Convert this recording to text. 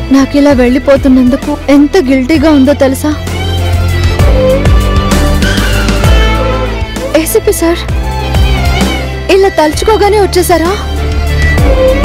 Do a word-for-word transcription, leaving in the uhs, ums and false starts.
నాకు ఇలా వెళ్ళిపోతున్నందుకు ఎంత గిల్టీగా ఉందో తెలుసా? ఏసీపీ సార్ ఇలా తలుచుకోగానే వచ్చేసారా?